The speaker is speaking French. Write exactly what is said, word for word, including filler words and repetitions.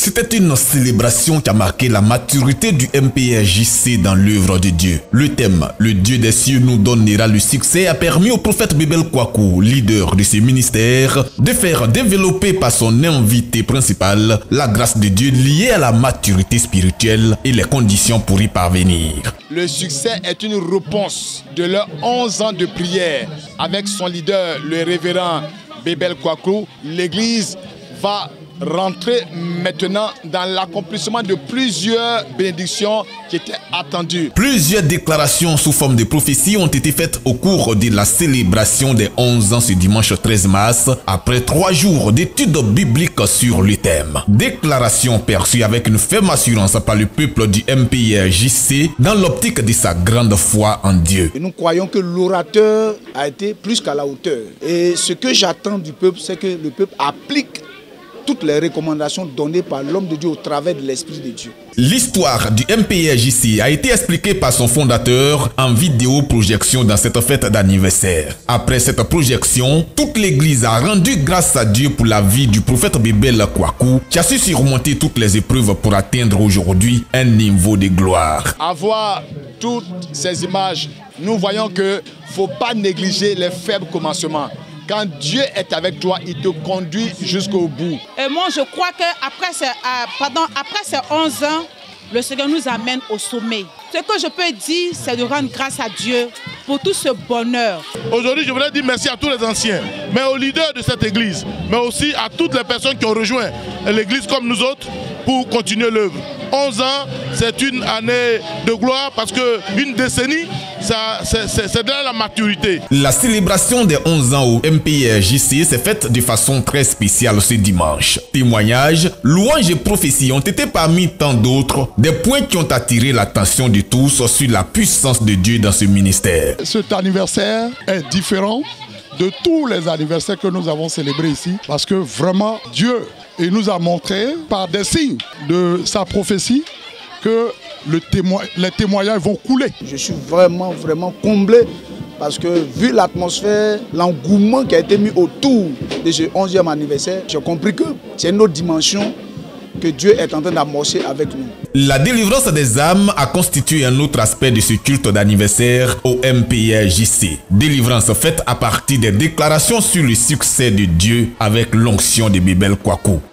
C'était une célébration qui a marqué la maturité du M P R J C dans l'œuvre de Dieu. Le thème « Le Dieu des cieux nous donnera le succès » a permis au prophète Bébel Kwaku, leader de ce ministère, de faire développer par son invité principal la grâce de Dieu liée à la maturité spirituelle et les conditions pour y parvenir. Le succès est une réponse de leurs onze ans de prière. Avec son leader, le révérend Bébel Kwaku, l'Église va rentrer maintenant dans l'accomplissement de plusieurs bénédictions qui étaient attendues. Plusieurs déclarations sous forme de prophéties ont été faites au cours de la célébration des onze ans ce dimanche treize mars, après trois jours d'études bibliques sur le thème. Déclaration perçue avec une ferme assurance par le peuple du M P R J C dans l'optique de sa grande foi en Dieu. Et nous croyons que l'orateur a été plus qu'à la hauteur. Et ce que j'attends du peuple, c'est que le peuple applique toutes les recommandations données par l'homme de Dieu au travers de l'Esprit de Dieu. L'histoire du M P R J C a été expliquée par son fondateur en vidéo projection dans cette fête d'anniversaire. Après cette projection, toute l'Église a rendu grâce à Dieu pour la vie du prophète Bébel Kwaku, qui a su surmonter toutes les épreuves pour atteindre aujourd'hui un niveau de gloire. À voir toutes ces images, nous voyons qu'il ne faut pas négliger les faibles commencements. Quand Dieu est avec toi, il te conduit jusqu'au bout. Et moi, je crois qu'après ces, euh, pardon, après ces onze ans, le Seigneur nous amène au sommet. Ce que je peux dire, c'est de rendre grâce à Dieu pour tout ce bonheur. Aujourd'hui, je voudrais dire merci à tous les anciens, mais aux leaders de cette église, mais aussi à toutes les personnes qui ont rejoint l'église comme nous autres pour continuer l'œuvre. onze ans, c'est une année de gloire parce qu'une décennie, c'est de la maturité. La célébration des onze ans au M P R J C s'est faite de façon très spéciale ce dimanche. Témoignages, louanges et prophéties ont été parmi tant d'autres des points qui ont attiré l'attention de tous sur la puissance de Dieu dans ce ministère. Cet anniversaire est différent de tous les anniversaires que nous avons célébrés ici parce que vraiment Dieu il nous a montré par des signes de sa prophétie que le témoin, les témoignages vont couler. Je suis vraiment, vraiment comblé parce que vu l'atmosphère, l'engouement qui a été mis autour de ce onzième anniversaire, j'ai compris que c'est une autre dimension que Dieu est en train d'amorcer avec nous. La délivrance des âmes a constitué un autre aspect de ce culte d'anniversaire au M P R J C. Délivrance faite à partir des déclarations sur le succès de Dieu avec l'onction de Bébel Kwaku.